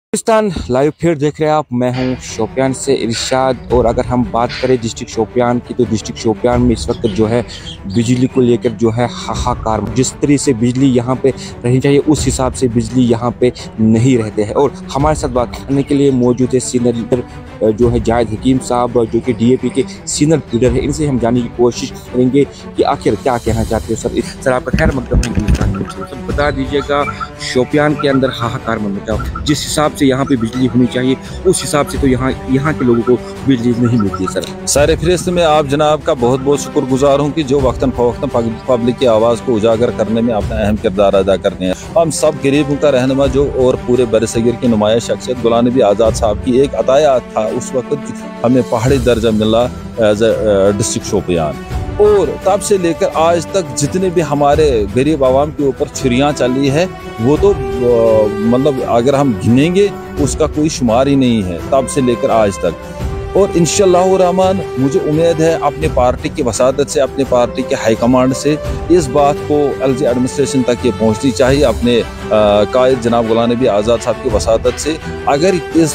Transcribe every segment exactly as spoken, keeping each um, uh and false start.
Pakistan live फिर देख रहे हैं आप। मैं हूं शोपियान से इरशाद। और अगर हम बात करें डिस्ट्रिक्ट शोपियान की, तो डिस्ट्रिक्ट शोपियान में इस वक्त जो है बिजली को लेकर जो है हाहाकार। जिस तरह से बिजली यहां पे रहनी चाहिए उस हिसाब से बिजली यहां पे नहीं रहते हैं। और हमारे साथ बात करने के लिए मौजूद है सीनियर लीडर जो है जाहिद हकीम साहब, जो कि डीएपी के सीनियर लीडर है। इनसे हम जानने की कोशिश करेंगे कि आखिर क्या कहना चाहते हो सर। सर आपका खैर मकदम है, सब बता दीजिएगा। शोपियान के अंदर हाहाकार मत मचाओ। जिस हिसाब से यहाँ पे बिजली होनी चाहिए उस हिसाब से तो यहाँ यहाँ के लोगों को बिजली नहीं मिलती है सर। सर फहरिस्त में आप जनाब का बहुत बहुत शुक्रगुजार हूँ कि जो वक्तन फवक्तन पब्लिक की आवाज़ को उजागर करने में अपना अहम किरदार अदा करते हैं। हम सब गरीबों का रहनुमा जो और पूरे बरसगीर की नुमाया शख्सियत गुलाम नबी आज़ाद साहब की एक अताया था। उस वक्त हमें पहाड़ी दर्जा मिला एज ए डिस्ट्रिक्ट शोपियान, और तब से लेकर आज तक जितने भी हमारे गरीब आवाम के ऊपर छुरियाँ चली है वो तो मतलब अगर हम गिनेंगे उसका कोई शुमार ही नहीं है, तब से लेकर आज तक। और इंशाअल्लाह रहमान मुझे उम्मीद है अपनी पार्टी की वसादत से, अपनी पार्टी के हाईकमांड से इस बात को एलजी एडमिनिस्ट्रेशन तक ये पहुंचनी चाहिए। अपने कायद जनाब गुलाम नबी आज़ाद साहब की वसादत से अगर इस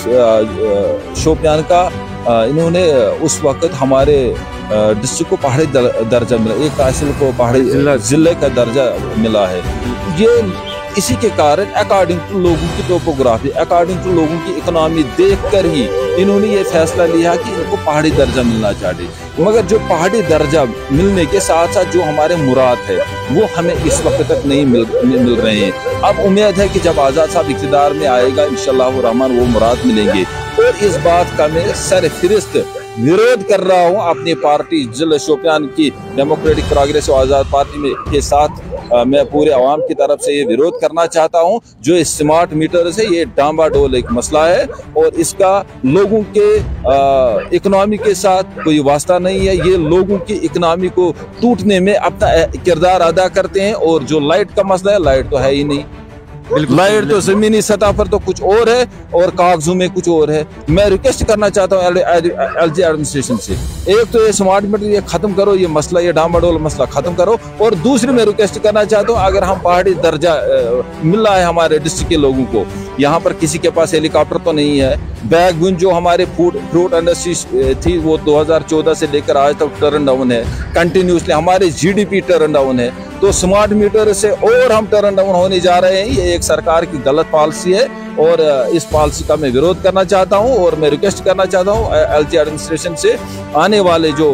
शोपियान का इन्होंने उस वक्त हमारे डिस्ट्रिक्ट को पहाड़ी दर्जा मिला, एक तहसील को पहाड़ी ज़िले का दर्जा मिला है। ये इसी के कारण अकॉर्डिंग टू लोगों की टोपोग्राफी, अकॉर्डिंग टू लोगों की इकोनॉमी देखकर ही इन्होंने ये फैसला लिया कि इनको पहाड़ी दर्जा मिलना चाहिए। मगर जो पहाड़ी दर्जा मिलने के साथ साथ जो हमारे मुराद है वो हमें इस वक्त तक नहीं मिल मिल रहे हैं। अब उम्मीद है कि जब आज़ाद साहब इक़्तिदार में आएगा इंशाअल्लाह रहमान वो मुराद मिलेंगे। और इस बात का मैं सर फिरिस्त विरोध कर रहा हूँ अपनी पार्टी जिला शोपियान की डेमोक्रेटिक प्रोग्रेसिव आज़ाद पार्टी में के साथ आ, मैं पूरे आवाम की तरफ से ये विरोध करना चाहता हूँ। जो स्मार्ट मीटर है ये डांबाडोल एक मसला है और इसका लोगों के इकोनॉमी के साथ कोई वास्ता नहीं है। ये लोगों की इकोनॉमी को टूटने में अपना किरदार अदा करते हैं। और जो लाइट का मसला है, लाइट तो है ही नहीं, लाइट तो जमीनी सतह पर तो कुछ और है और कागजों में कुछ और है। मैं रिक्वेस्ट करना चाहता हूँ एलजी एडमिनिस्ट्रेशन से, एक तो ये स्मार्ट मीटर ये खत्म करो, ये मसला ये डांबाडोल मसला खत्म करो। और दूसरी मैं रिक्वेस्ट करना चाहता हूँ, अगर हम पहाड़ी दर्जा मिल रहा है हमारे डिस्ट्रिक्ट के लोगों को, यहाँ पर किसी के पास हेलीकॉप्टर तो नहीं है। बैकबोन जो हमारे फूड फ्रूट इंडस्ट्री थी वो दो हज़ार चौदह से लेकर आज तक टर्न डाउन है कंटिन्यूसली। हमारे जीडीपी टर्न डाउन है, तो स्मार्ट मीटर से और हम टर्न डाउन होने जा रहे हैं। ये एक सरकार की गलत पॉलिसी है और इस पॉलिसी का मैं विरोध करना चाहता हूं। और मैं रिक्वेस्ट करना चाहता हूं एलजी एडमिनिस्ट्रेशन से, आने वाले जो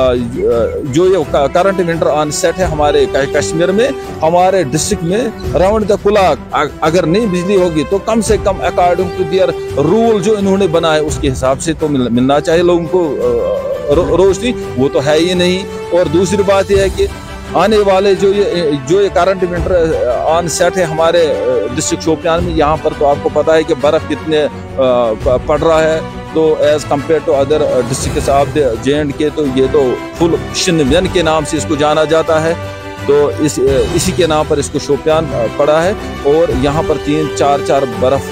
जो ये करंट विंटर ऑन सेट है हमारे कश्मीर में, हमारे डिस्ट्रिक्ट में राउंड द क्लॉक अगर नहीं बिजली होगी तो कम से कम अकॉर्डिंग टू देयर रूल जो इन्होंने बनाए उसके हिसाब से तो मिल, मिलना चाहिए लोगों को रो, रोशनी। वो तो है ही नहीं। और दूसरी बात यह है कि आने वाले जो ये जो ये करंट विंटर ऑन सेट है हमारे डिस्ट्रिक्ट शोपियान में, यहाँ पर तो आपको पता है कि बर्फ़ कितने पड़ रहा है। तो as compare to other district of J and K, तो ये तो फुल शिनवियन के नाम से इसको जाना जाता है। तो इस इसी के नाम पर इसको शोपियान पड़ा है। और यहाँ पर तीन चार चार बर्फ़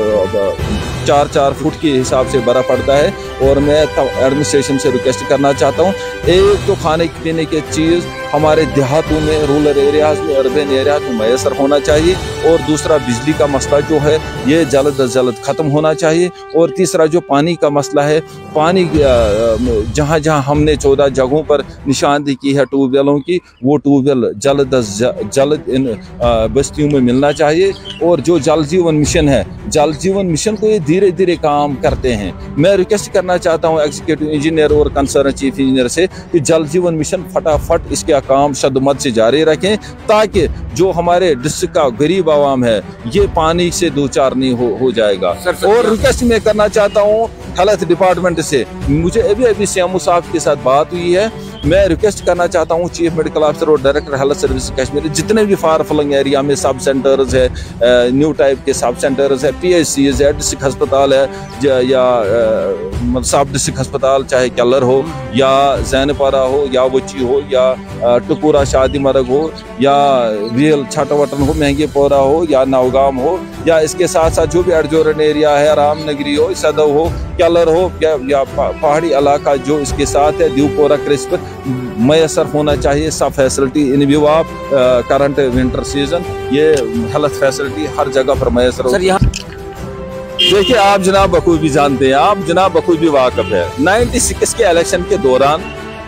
चार चार फुट के हिसाब से बर्फ़ पड़ता है। और मैं एडमिनिस्ट्रेशन से रिक्वेस्ट करना चाहता हूँ, एक तो खाने पीने की चीज़ हमारे देहातों में, रूरल एरियाज में, अर्बन एरियाज में मैसर होना चाहिए। और दूसरा बिजली का मसला जो है ये जल्द अज जल्द ख़त्म होना चाहिए। और तीसरा जो पानी का मसला है, पानी जहाँ जहाँ हमने चौदह जगहों पर निशानदेही की है ट्यूबवेलों की, वो ट्यूबवेल जल्द अज जल्द इन बस्तियों में मिलना चाहिए। और जो जल जीवन मिशन है, जल जीवन मिशन को ये धीरे धीरे काम करते हैं। मैं रिक्वेस्ट करना चाहता हूँ एग्जीक्यूटिव इंजीनियर और कंसर्न चीफ इंजीनियर से कि जल जीवन मिशन फटाफट इसके काम शद्दमत से जारी रखें, ताकि जो हमारे डिस्ट्रिक्ट का गरीब आवाम है ये पानी से दो चार नहीं हो, हो जाएगा। और रिक्वेस्ट मैं करना चाहता हूँ हेल्थ डिपार्टमेंट से, मुझे अभी अभी सीएमओ साहब के साथ बात हुई है। मैं रिक्वेस्ट करना चाहता हूँ चीफ मेडिकल ऑफिसर और डायरेक्टर हेल्थ सर्विस कश्मीर, जितने भी फार फ्लंग एरिया में सब सेंटर्स है, न्यू टाइप के सब सेंटर्स है, पीएचसीज है, डिस्ट्रिक्ट अस्पताल है या सब डिस्ट्रिक्ट अस्पताल, चाहे केलर हो या जैनपारा हो या वची हो या टुकुरा शादी मरग हो या रियल छाटावटन हो, महंगीपोरा हो या नवगाम हो, या इसके साथ साथ जो भी एडजोरन एरिया है, रामनगरी हो, सदव हो, केलर हो या, या पहाड़ी इलाका जो इसके साथ है, दीवपोरा क्रिस्प मैसर होना चाहिए सब facility in view of current winter season. ये हेल्थ फैसिलिटी हर जगह पर मैसर हो। देखिए, आप जनाब बखूबी जानते हैं, आप जनाब बखूबी वाकफ है। छियानवे के इलेक्शन के दौरान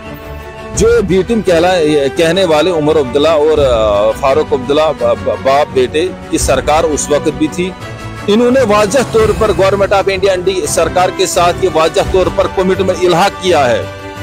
जो बी टीम कहला कहने वाले उमर अब्दुल्ला और फारूक अब्दुल्ला बाप बेटे की सरकार उस वक्त भी थी। इन्होंने वाजह तौर पर गवर्नमेंट ऑफ इंडिया एनडी सरकार के साथ ये वाजह तौर पर कमिटमेंट इल्हाक किया है।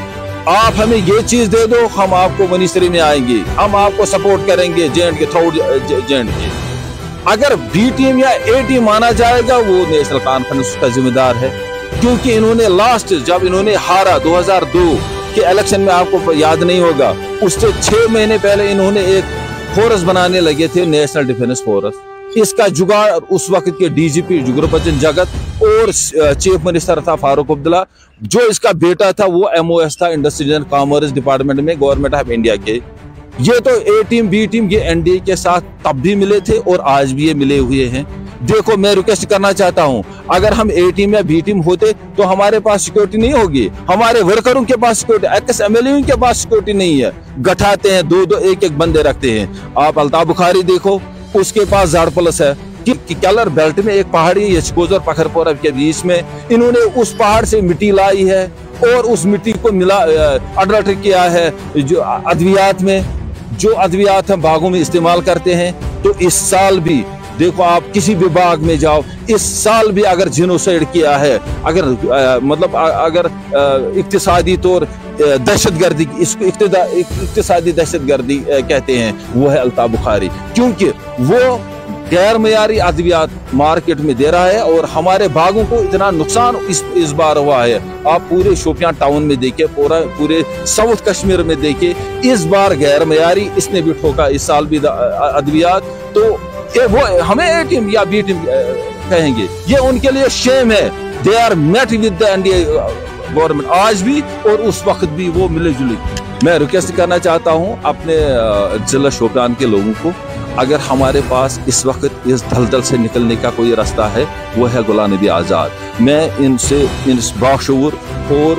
आप हमें ये चीज दे दो, हम आपको मिनिस्ट्री में आएंगे, हम आपको सपोर्ट करेंगे J and K through J and K. अगर बी टीम या ए टीम माना जाएगा, वो नेशनल कॉन्फ्रेंस का जिम्मेदार है, क्योंकि इन्होंने लास्ट जब इन्होंने हारा दो हज़ार दो के इलेक्शन में, आपको याद नहीं होगा, उससे छह महीने पहले इन्होंने एक फोर्स बनाने लगे थे, नेशनल डिफेंस फोर्स। इसका जुगाड़ उस वक्त के डीजीपी जुगुरबचन जगत और चीफ मिनिस्टर था फारूक अब्दुल्ला, जो इसका बेटा था वो एमओएस था, इंडस्ट्रियल एंड कॉमर्स डिपार्टमेंट में गवर्नमेंट ऑफ इंडिया के। ये तो ए टीम बी टीम ये एनडीए के साथ तब भी मिले थे और आज भी ये मिले हुए हैं। देखो, मैं रिक्वेस्ट करना चाहता हूं, अगर हम ए टीम या बी टीम होते तो हमारे पास सिक्योरिटी नहीं होगी, हमारे वर्करों के पास सिक्योरिटी, एक्स एमएलए के पास सिक्योरिटी नहीं है। गठाते हैं, दो दो एक एक बंदे रखते हैं। आप अल्ताफ बुखारी देखो, उसके पास जाड़ पुलिस है कि, कि कलर बेल्ट में एक पहाड़ी यशकोजर पखरपोरा के बीच में इन्होंने उस पहाड़ से मिट्टी लाई है और उस मिट्टी को मिला अडल्टर किया है जो अद्वियात में, जो अद्वियात हम बागों में इस्तेमाल करते हैं। तो इस साल भी देखो, आप किसी भी बाग में जाओ, इस साल भी अगर जिनोसाइड किया है, अगर आ, मतलब आ, अगर इक्तिसादी तौर दहशतगर्दी, इसको इक्तिसादी दहशतगर्दी कहते हैं, वो है अल्ताफ बुखारी, क्योंकि वो गैर मयारी अद्वियात मार्केट में दे रहा है और हमारे बागों को इतना नुकसान इस इस बार हुआ है। आप पूरे शोपियां टाउन में देखे, पूरा पूरे साउथ कश्मीर में देखे, इस बार गैर मयारी इसने भी ठोका, इस साल भी अद्वियात। तो ये वो हमें ए टीम या बी टीम कहेंगे, ये उनके लिए शेम है। They are met with the NDA government, आज भी और उस वक्त भी वो मिले जुले। मैं रिक्वेस्ट करना चाहता हूँ अपने जिला शोपियान के लोगों को, अगर हमारे पास इस वक्त इस दलदल से निकलने का कोई रास्ता है, वो है गुलाम नबी आज़ाद। मैं इनसे, इन बाशऊर और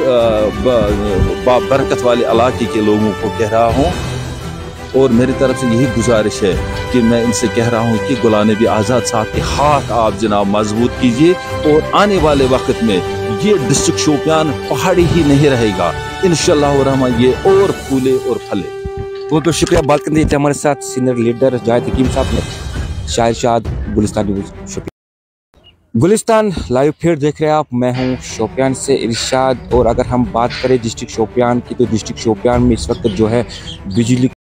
बरकत वाले इलाके के लोगों को कह रहा हूँ, और मेरी तरफ से यही गुजारिश है कि मैं इनसे कह रहा हूँ कि गुलाम नबी आज़ाद साहब के हाथ आप जनाब मजबूत कीजिए, और आने वाले वक्त में ये डिस्ट्रिक्ट शोपियान पहाड़ी ही नहीं रहेगा, इंशाअल्लाह रहमान ये और फूले और फले। बहुत बहुत शुक्रिया। बात करने के लिए हमारे साथ सीनियर लीडर जाहिद हकीम साहब ने, शाहिर शाद, गुलिस्तान न्यूज़ शोपियान। गुलिस्तान लाइव फिर देख रहे हैं आप, मैं हूं शोपियान से इरशाद। और अगर हम बात करें डिस्ट्रिक्ट शोपियान की, तो डिस्ट्रिक्ट शोपियान में इस वक्त जो है बिजली